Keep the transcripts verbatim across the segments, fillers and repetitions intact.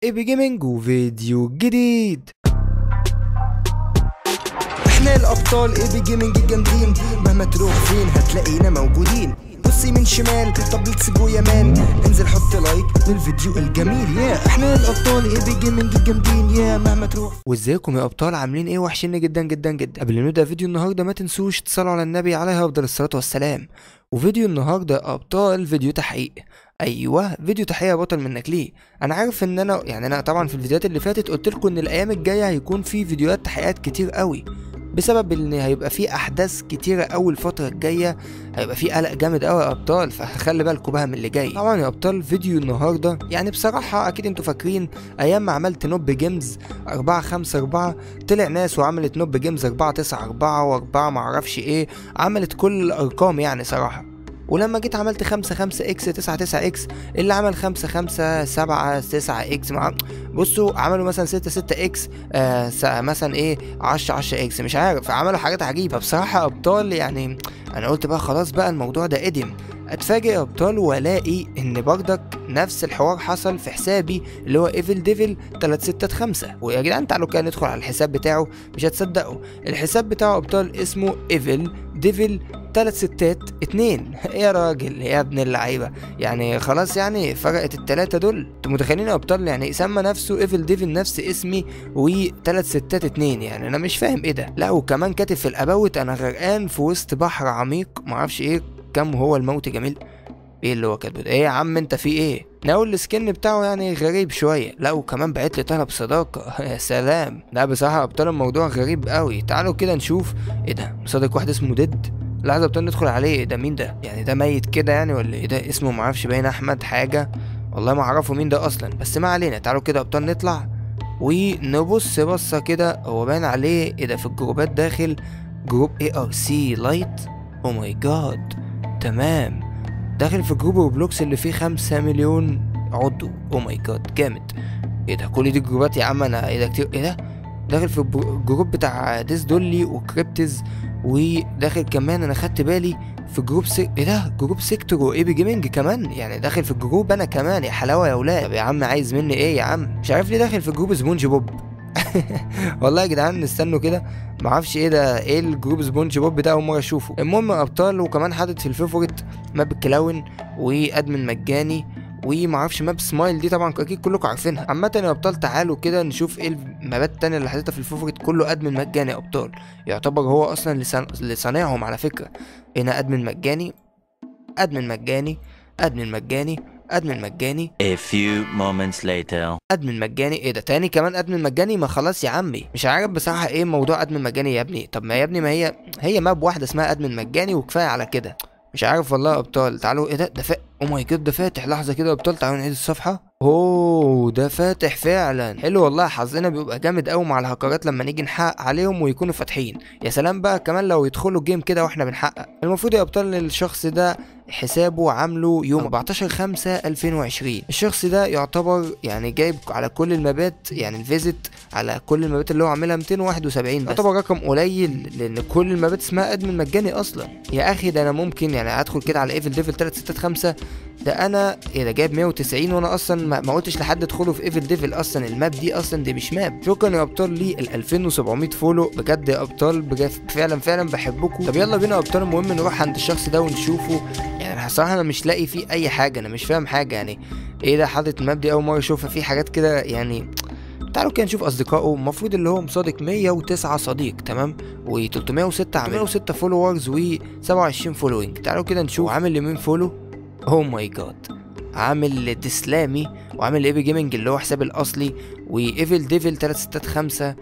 ايبي جيمنج وفيديو جديد. احنا الابطال ايبي جيمنج الجامدين، مهما تروح فين هتلاقينا موجودين. بص يمين شمال، طب ليتس جو يا مان، انزل حط لايك للفيديو الجميل. يا احنا الابطال ايبي جيمنج الجامدين، يا مهما تروح. وازيكم يا ابطال، عاملين ايه؟ وحشين جدا جدا جدا. قبل ما نبدا فيديو النهارده ما تنسوش تصلوا على النبي عليه افضل الصلاه والسلام. وفيديو النهارده يا ابطال فيديو تحقيق. ايوه فيديو تحقيق يا بطل، منك ليه؟ انا عارف ان انا يعني انا طبعا في الفيديوهات اللي فاتت قلت لكم ان الايام الجايه هيكون في فيديوهات تحقيقات كتير قوي، بسبب ان هيبقى في احداث كتيره قوي الفتره الجايه، هيبقى في قلق جامد قوي يا ابطال، فخلي بالكم بقى من اللي جاي. طبعا يا ابطال فيديو النهارده يعني بصراحه اكيد انتوا فاكرين ايام ما عملت نوب جيمز أربعة خمسة أربعة، طلع ناس وعملت نوب جيمز أربعة تسعة أربعة و4 معرفش ايه، عملت كل الارقام يعني صراحه. ولما جيت عملت خمسة خمسة اكس تسعة تسعة اكس، اللي عمل خمسة خمسة سبعة تسعة اكس مع بصوا عملوا مثلا ستة ستة اكس، آه مثلا ايه عشرة عشرة اكس، مش عارف، عملوا حاجات عجيبه بصراحه ابطال. يعني انا قلت بقى خلاص بقى الموضوع ده قدم. اتفاجئ يا ابطال والاقي ان بردك نفس الحوار حصل في حسابي اللي هو ايفل ديفل تلاتة ستة خمسة. ويا جدعان تعالوا كده ندخل على الحساب بتاعه، مش هتصدقوا الحساب بتاعه ابطال اسمه ايفل ديفل تلات ستات اتنين. يا راجل يا ابن اللعيبه، يعني خلاص يعني فرقت التلاته دول. انتوا متخيلين يا ابطال يعني سمى نفسه ايفل ديفل نفس اسمي وتلات ستات اتنين؟ يعني انا مش فاهم ايه ده. لا وكمان كاتب في الاباوت انا غرقان في وسط بحر عميق معرفش ايه، كم هو الموت جميل. ايه اللي هو كاتبه ده؟ ايه يا عم انت في ايه؟ ناول السكن بتاعه يعني غريب شويه. لا وكمان بعت لي طلب صداقه. يا سلام. لا بصراحه ابطال الموضوع غريب قوي. تعالوا كده نشوف ايه ده. مصادق واحد اسمه ديد. لحظه ابطال ندخل عليه. ده مين ده؟ يعني ده ميت كده يعني ولا ايه ده؟ اسمه معرفش باين احمد حاجه، والله ما اعرفه مين ده اصلا، بس ما علينا. تعالوا كده ابطال نطلع ونبص بصه كده. هو باين عليه ايه ده في الجروبات، داخل جروب اي ار سي لايت. او ماي جاد تمام، داخل في جروب روبلوكس اللي فيه خمسة مليون عضو. او ماي جاد جامد. ايه ده كل دي جروبات يا عم؟ انا ايه ده كتير. ايه ده داخل في الجروب بتاع ديس دولي وكريبتز، وداخل كمان انا خدت بالي في جروب سي... ايه ده جروب سيكتور وايبي جيمنج كمان، يعني داخل في الجروب انا كمان. يا حلاوه يا ولاد. طب يا عم عايز مني ايه يا عم؟ مش عارف ليه داخل في جروب سبونج بوب. والله يا جدعان نستنوا كده، معرفش ايه ده، ايه الجروب سبونج بوب ده؟ اول مره اشوفه. المهم يا ابطال، وكمان حاطط في الفيفوريت ماب كلاون وادمن مجاني ومعرفش ماب سمايل، دي طبعا اكيد كلكم عارفينها. عامه يا ابطال تعالوا كده نشوف ايه المابات التانية اللي حاططها في الفيفوريت. كله ادمن مجاني يا ابطال، يعتبر هو اصلا اللي صانعهم على فكره. هنا ادمن مجاني ادمن مجاني ادمن مجاني ادمن مجاني. A few moments later. ادمن مجاني. ايه ده تاني كمان ادمن مجاني؟ ما خلاص يا عمي. مش عارف بصراحه ايه موضوع ادمن مجاني يا ابني. طب ما يا ابني ما هي هي ماب واحده اسمها ادمن مجاني وكفايه على كده. مش عارف والله يا ابطال. تعالوا ايه ده ده فا... او ماي جاد ده فاتح. لحظه كده يا ابطال تعالوا نعيد الصفحه. اوه ده فاتح فعلا. حلو والله، حظنا بيبقى جامد قوي مع الهكرات لما نيجي نحقق عليهم ويكونوا فاتحين. يا سلام بقى كمان لو يدخلوا جيم كده واحنا بنحقق. المفروض يا ابطال الشخص ده حسابه عامله يوم أربعتاشر خمسة ألفين وعشرين. الشخص ده يعتبر يعني جايب على كل المابات، يعني الفيزيت على كل المابات اللي هو عاملها ميتين وواحد وسبعين بس. يعتبر رقم قليل لان كل المابات اسمها ادمن مجاني اصلا. يا اخي ده انا ممكن يعني ادخل كده على ايفل ديفل تلاتة ستة خمسة، ده انا ايه ده جايب مية وتسعين، وانا اصلا ما, ما قلتش لحد ادخله في ايفل ديفل اصلا. الماب دي اصلا دي مش ماب. شكرا يا ابطال لي ال ألفين وسبعمية فولو بجد يا ابطال، بجد فعلا فعلا بحبكم. طب يلا بينا يا ابطال، المهم نروح عند الشخص ده ونشوفه. يعني الصراحه انا مش لاقي فيه اي حاجه، انا مش فاهم حاجه. يعني ايه ده حاطط الماب دي اول مره اشوفها في حاجات كده يعني. تعالوا كده نشوف اصدقائه. المفروض اللي هو مصادق مية وتسعة صديق تمام، و306 عامل مية وستة فولورز و27 فولوينج. تعالوا كده نشوف عامل لمين فولو. او ماي جاد عامل ديسلامي، وعامل ايبي جيمنج اللي هو حساب الاصلي، وايفل ديفل تلاتة ستة خمسة،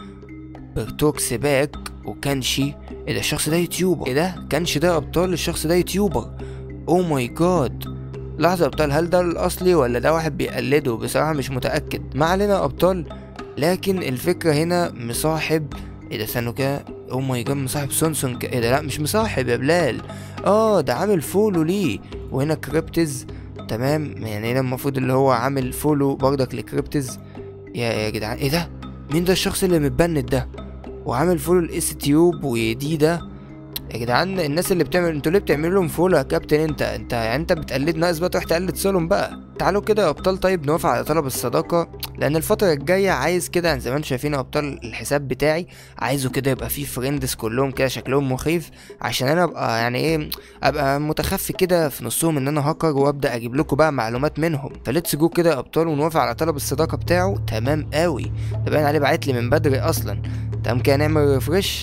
برتوكس باك، وكانشي. ايه ده الشخص ده يوتيوبر؟ ايه ده كانشي ده يا ابطال؟ الشخص ده يوتيوبر. او ماي جاد. لحظه يا ابطال، هل ده الاصلي ولا ده واحد بيقلده؟ بصراحه مش متاكد. ما علينا يا ابطال، لكن الفكره هنا مصاحب. ايه ده استنوا كده. او ماي جاد مصاحب سونسون. ايه ده لا مش مصاحب يا بلال، اه ده عامل فولو ليه. وهنا كريبتز تمام، يعني هنا المفروض اللي هو عامل فولو برضك لكريبتز. يا يا جدعان ايه ده؟ مين ده الشخص اللي متبند ده؟ وعامل فولو الاس تيوب ودي ده. يا جدعان الناس اللي بتعمل، انتوا ليه بتعملوا لهم فولو يا كابتن؟ انت انت يعني انت بتقلد ناقص بقى تروح تقلد سولهم بقى. تعالوا كده يا ابطال طيب نوافق على طلب الصداقه، لان الفتره الجايه عايز كده زي ما انتم شايفين يا ابطال الحساب بتاعي عايزه كده يبقى فيه فريندز كلهم كده شكلهم مخيف، عشان انا ابقى يعني ايه ابقى متخفي كده في نصهم ان انا هاكر وابدا اجيب لكم بقى معلومات منهم. فليتس جو كده يا ابطال ونوافق على طلب الصداقه بتاعه. تمام قوي، ده باين عليه بعت لي من بدري اصلا. تمام كده نعمل ريفرش.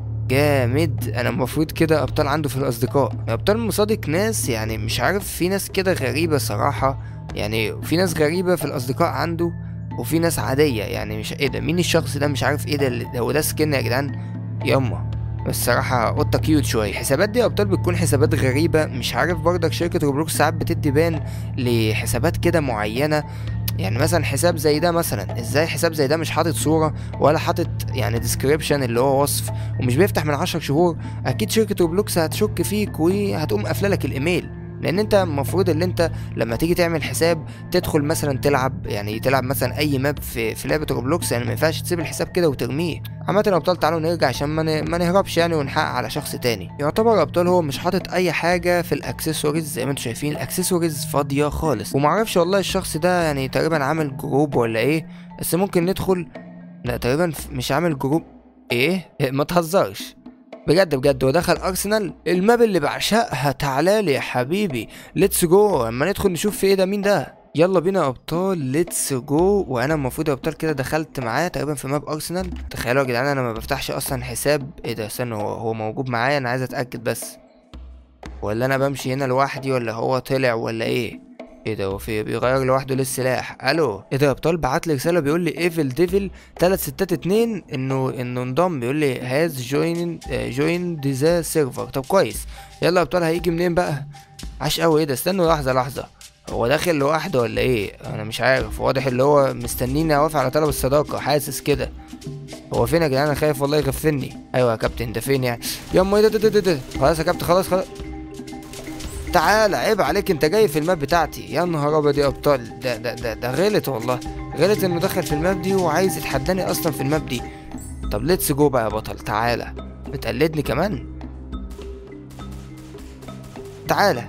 جامد. انا المفروض كده ابطال عنده في الاصدقاء يا ابطال مصادق ناس، يعني مش عارف في ناس كده غريبه صراحه، يعني في ناس غريبه في الاصدقاء عنده وفي ناس عاديه، يعني مش ايه ده مين الشخص ده مش عارف ايه ده اللي- هو ده سكن يا جدعان ياما. بس الصراحه قطه كيوت شويه. الحسابات دي يا ابطال بتكون حسابات غريبه، مش عارف برضك شركه روبلوكس ساعات بتدي بان لحسابات كده معينه، يعني مثلا حساب زي ده مثلا ازاي حساب زي ده مش حاطط صوره ولا حاطط يعني ديسكريبشن اللي هو وصف ومش بيفتح من عشر شهور، اكيد شركه روبلوكس هتشك فيك وهتقوم قافله لك الايميل، لان انت المفروض ان انت لما تيجي تعمل حساب تدخل مثلا تلعب يعني تلعب مثلا اي ماب في في لعبه روبلوكس، يعني ما ينفعش تسيب الحساب كده وترميه. عامه يا ابطال تعالوا نرجع عشان ما ن- ما نهربش يعني ونحقق على شخص تاني. يعتبر يا ابطال هو مش حاطط اي حاجه في الاكسسوارز زي ما انتم شايفين، الاكسسوارز فاضيه خالص، ومعرفش والله الشخص ده يعني تقريبا عامل جروب ولا ايه، بس ممكن ندخل. لا تقريبا ف- مش عامل جروب. ايه إيه، ما تهزرش بجد بجد. ودخل ارسنال الماب اللي بعشقها. تعالى يا حبيبي ليتس جو اما ندخل نشوف في ايه ده مين ده. يلا بينا يا ابطال ليتس جو. وانا المفروض يا ابطال كده دخلت معاه تقريبا في ماب ارسنال. تخيلوا يا جدعان انا ما بفتحش اصلا حساب. ايه ده استنى هو هو موجود معايا؟ انا عايز اتاكد بس، ولا انا بمشي هنا لوحدي ولا هو طلع ولا ايه؟ ايه ده هو في بيغير لوحده ليه السلاح؟ الو ايه ده يا ابطال بعت لي رساله بيقول لي ايفل ديفل تلاتة ستة اتنين انه انه انضم، بيقول لي هاز جوين جوين ذا سيرفر. طب كويس. يلا يا ابطال هيجي منين بقى؟ عاش قوي. ايه ده استنوا لحظه لحظه، هو داخل لوحده ولا ايه؟ انا مش عارف، واضح اللي هو مستنيني اوافق على طلب الصداقه، حاسس كده. هو فين يا جدعان؟ انا خايف والله يغفلني. ايوه يا كابتن ده فين يعني؟ ياما ايه ده ده ده ده خلاص يا كابتن خلاص خلاص. تعالى عيب عليك انت جاي في الماب بتاعتي. يا نهار ابيض يا ابطال، ده ده ده ده غلط والله، غلط انه دخل في الماب دي وعايز يتحداني اصلا في الماب دي. طب ليتس جو بقى يا بطل. تعالى بتقلدني كمان. تعالى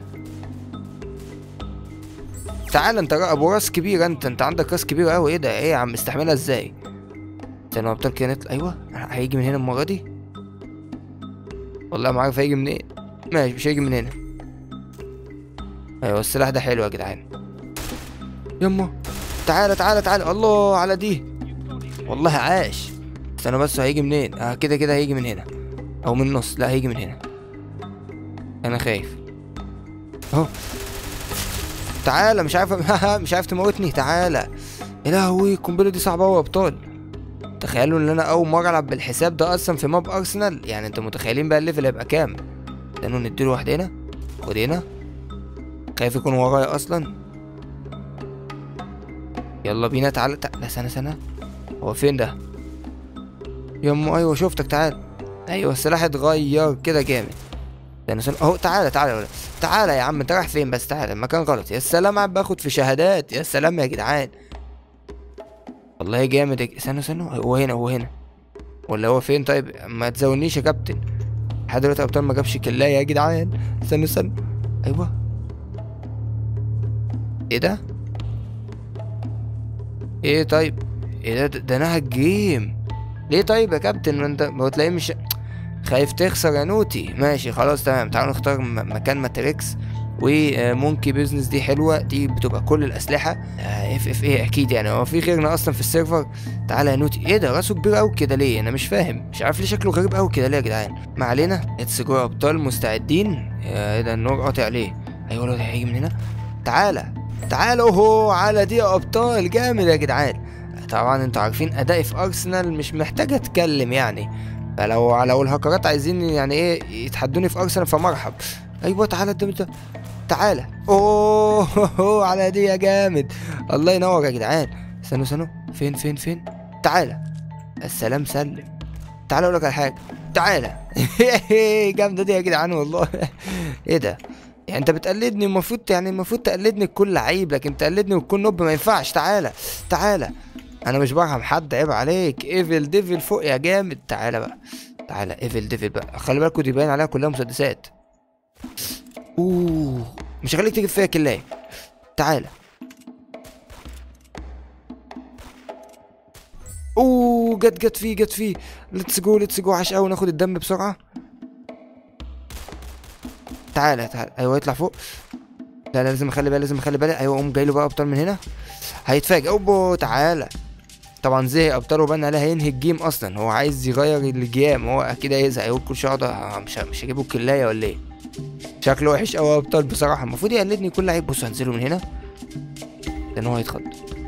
تعالى انت ابو راس كبير، انت انت عندك راس كبير قوي. ايه ده ايه يا عم مستحملها ازاي؟ استنى يا ابطال كده نطلع. ايوه هيجي من هنا المره دي. والله ما عارف هيجي منين. ماشي مش هيجي من هنا. ايوه السلاح ده حلو يا جدعان. يما تعالى تعالى تعالى. الله على دي والله عاش. استنى بس هيجي منين؟ اه كده كده هيجي من هنا او من النص. لا هيجي من هنا. انا خايف اهو. تعالى مش عارف مش عارف تموتني. تعالى. يا لهوي القنبله دي صعبه قوي يا ابطال. تخيلوا ان انا اول مره العب بالحساب ده اصلا في ماب ارسنال، يعني انتوا متخيلين بقى الليفل هيبقى كام؟ استنوا نديله واحده هنا. خد هنا. خايف يكون ورايا اصلا. يلا بينا تعالى تعالى. لا سنة سنة هو فين ده؟ يما ايوه شفتك. تعالى. ايوه السلاح اتغير كده جامد. استنى سنة اهو. تعالى تعالى يا ولد. تعالى يا عم انت رايح فين بس؟ تعالى المكان غلط. يا سلام عم باخد في شهادات. يا سلام يا جدعان والله جامد. استنى استنى هو هنا هو هنا ولا هو فين؟ طيب ما تزونيش يا كابتن لحد دلوقتي يا ابطال ما جابش كلاية يا جدعان. استنى استنى ايوه. ايه ده؟ ايه طيب؟ ايه ده ده نهج جيم ليه طيب يا كابتن؟ ما انت ما تلاقيه مش خايف تخسر يا نوتي. ماشي خلاص تمام. تعالوا نختار م- مكان ماتريكس ومونكي بيزنس. دي حلوه دي بتبقى كل الاسلحه. اف اف ايه اكيد يعني هو في غيرنا اصلا في السيرفر. تعالى يا نوتي. ايه ده راسه كبير قوي كده ليه؟ انا مش فاهم مش عارف ليه شكله غريب قوي كده ليه يا جدعان. ما علينا. ليتس جو يا ابطال مستعدين. ايه ده النور قاطع ليه؟ ايوه الواد هيجي من هنا. تعالى تعالى اهو على دي يا ابطال. جامد يا جدعان. طبعا انتوا عارفين ادائي في ارسنال مش محتاج اتكلم يعني، فلو لو الهاكرات عايزين يعني ايه يتحدوني في ارسنال فمرحب. ايوه تعالى قدام ده. تعالى. اوه على دي يا جامد. الله ينور يا جدعان. استنوا استنوا فين فين فين؟ تعالى. السلام سلم. تعالى اقول لك على حاجه. تعالى. جامده دي يا جدعان والله. ايه ده يعني انت بتقلدني؟ المفروض يعني المفروض تقلدني بكل عيب، لكن تقلدني وتكون نوب ما ينفعش. تعالى تعالى. انا مش برحم حد عيب عليك. ايفل ديفل فوق يا جامد. تعالى بقى. تعالى ايفل ديفل بقى. خلي بالكوا دي باين عليها كلها مسدسات. اوه مش هخليك تجيب فيها كلاية. تعالى اوه جت جت فيه جت فيه. ليتس جو ليتس جو. عاش قوي. ناخد الدم بسرعه. تعالى تعالى. ايوه يطلع فوق. لا لا لازم اخلي بالي لازم اخلي بالي. ايوه قوم جاي له بقى ابطال من هنا. هيتفاجئ. اوبو تعالى. طبعا زهق ابطال وبان عليه هينهي الجيم اصلا. هو عايز يغير الجيم. هو اكيد هيزهق. هيقول كل شويه مش مش هجيبه الكلايه ولا ايه؟ شكله وحش قوي ابطال بصراحه. المفروض يقلدني كل لعيب. بص هنزله من هنا لان هو هيتخض.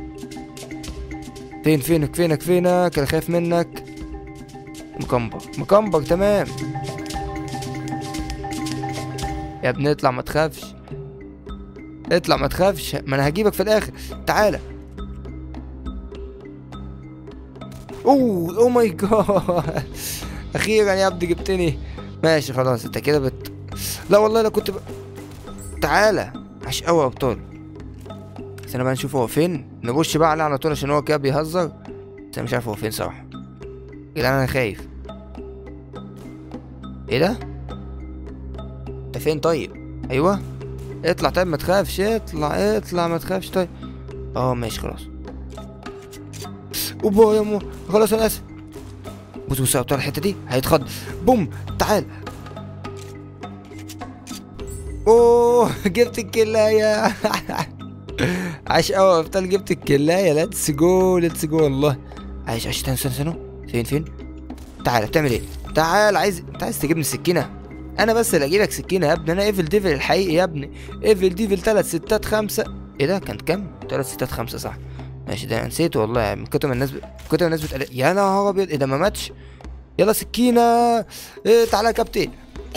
فين فينك فينك فينك؟ انا خايف منك. مكمبر مكمبر تمام يا ابني. اطلع ما تخافش. اطلع ما تخافش. ما انا هجيبك في الاخر. تعالى. اوه او ماي جاد. اخيرا يا ابني جبتني. ماشي خلاص انت كده بت لا والله لا كنت ب... تعالى. عاش قوي يا ابطال. بس انا بقى نشوف هو فين. نبص بقى عليه على طول عشان هو كده بيهزر. بس انا مش عارف هو فين صراحه. كده انا خايف. ايه ده؟ انت فين طيب؟ ايوه اطلع طيب ما تخافش. اطلع اطلع ما تخافش طيب. اه ماشي خلاص. اوبا يا مو خلاص انا اسف. بص بص يا ابطال الحته دي هيتخض. بوم. تعال. اوه جبت الكلايه. عاش قوي يا ابطال. جبت الكلايه. ليتس جو ليتس جو والله. عايش عايش. استنى استنى استنى. فين فين؟ تعال. بتعمل ايه؟ تعال. عايز انت عايز تجيبني السكينه؟ انا بس اللي اجيلك سكينه يا ابني. انا ايفل ديفل الحقيقي يا ابني. ايفل ديفل تلات ستات خمسة. ايه ده كان كام؟ تلات ستات خمسة صح. ماشي ده نسيته والله. من كتر ما الناس ب... كتر ما الناس بتقل. يا نهار ابيض. ايه ده ما ماتش؟ يلا سكينه. إيه تعالى يا كابتن.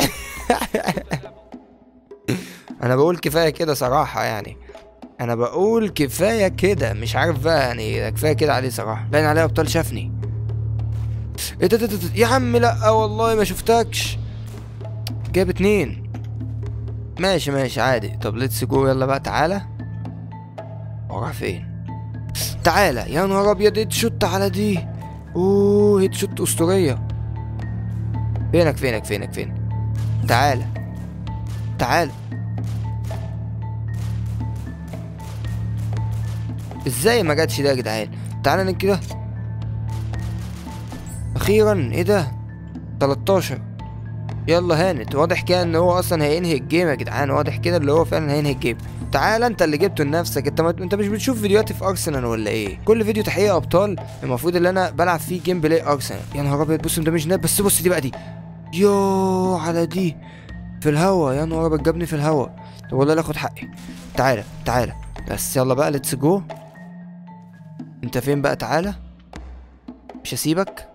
انا بقول كفايه كده صراحه يعني. انا بقول كفايه كده. مش عارف بقى يعني. كفايه كده عليه صراحه. باين عليه ابطال شافني. ايه ده ده ده يا عم لا والله ما شفتكش. جايب اتنين. ماشي ماشي عادي. طب ليتس جو يلا بقى. تعالى. وراح فين؟ تعالى. يا نهار ابيض. هيد شوت على دي. اوه هيد شوت اسطوريه. فينك فينك فينك فين؟ تعالى تعالى. ازاي ما جاتش ده يا جدعان؟ تعالى نك كده. اخيرا. ايه ده؟ تلتاشر. يلا هانت. واضح كده ان هو اصلا هينهي الجيم يا جدعان. واضح كده اللي هو فعلا هينهي الجيم. تعال انت اللي جبته لنفسك. انت ما... انت مش بتشوف فيديوهاتي في ارسنال ولا ايه؟ كل فيديو تحقيق ابطال المفروض اللي انا بلعب فيه جيم بلاي ارسنال. يا نهار ابيض. بص ده مش ناب. بس بص دي بقى دي. يو على دي في الهوا. يا نهار ابيض جابني في الهوا. طب والله لا اخد حقي. تعالى تعالى. بس يلا بقى ليتس جو. انت فين بقى؟ تعالى. مش هسيبك.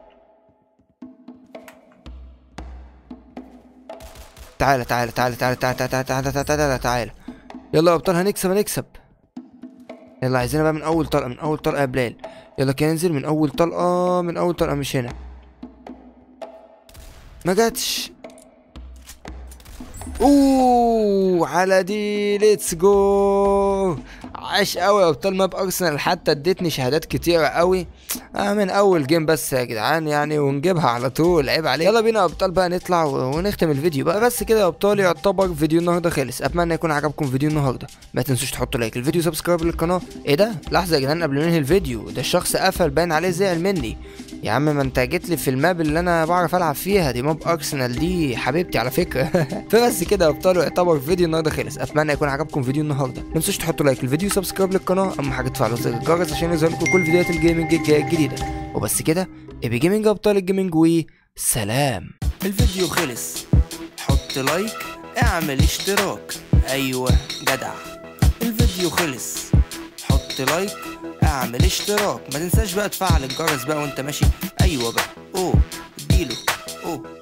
تعالى تعالى تعالى تعالى تعالى تعالى تعالى تعالى تعالى تعالى. يلا يا ابطال هنكسب هنكسب. يلا عايزينها بقى من اول طلقه. من اول طلقه يا بلال. يلا كده ننزل من اول طلقه. من اول طلقه. مش هنا. ما جاتش. اوه على دي. ليتس جو. عاش قوي يا ابطال. ماب ارسنال حتى ادتني شهادات كتيره قوي. آه من اول جيم بس يا جدعان يعني. ونجيبها على طول. عيب عليك. يلا بينا يا ابطال بقى نطلع ونختم الفيديو بقى. بس كده يا ابطال يعتبر فيديو النهارده خلص. اتمنى يكون عجبكم فيديو النهارده. ما تنسوش تحطوا لايك الفيديو. سبسكرايب للقناه. ايه ده؟ لحظه يا جدعان قبل ما ننهي الفيديو. ده الشخص قفل باين عليه زعل مني. يا عم ما انت جيت لي في الماب اللي انا بعرف العب فيها دي. ماب ارسنال دي حبيبتي على فكره. فبس كده يا ابطال يعتبر فيديو النهارده خلص. اتمنى يكون عجبكم فيديو النهارده. ما تنسوش تحطوا لايك الفيديو. سبسكرايب للقناه. اهم حاجه تفعلوا زر الجرس عشان يظهر لكم كل فيديوهات الجيمنج الجايه الجديده. وبس كده. ايبي جيمنج ابطال الجيمنج وسلام. الفيديو خلص. حط لايك. اعمل اشتراك. ايوه جدع. الفيديو خلص. حط لايك. اعمل اشتراك. ما تنساش بقى تفعل الجرس بقى وانت ماشي. ايوه بقى. اوه اديله. اوه